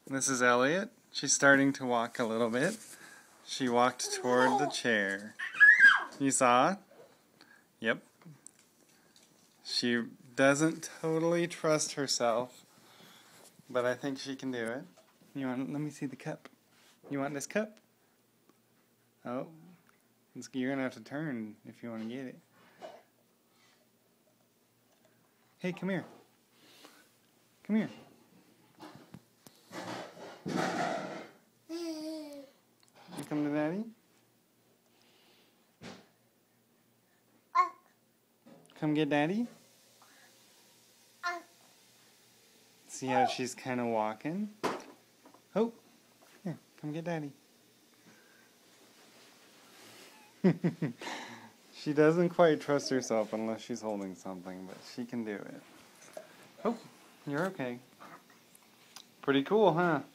This is Elliott. She's starting to walk a little bit. She walked toward the chair. You saw? Yep. She doesn't totally trust herself, but I think she can do it. You want? Let me see the cup. You want this cup? Oh, you're gonna have to turn if you want to get it. Hey, come here. Come here. You come to Daddy? Come get Daddy? See how she's kind of walking? Oh, here, come get Daddy. She doesn't quite trust herself unless she's holding something, but she can do it. Oh, you're okay. Pretty cool, huh?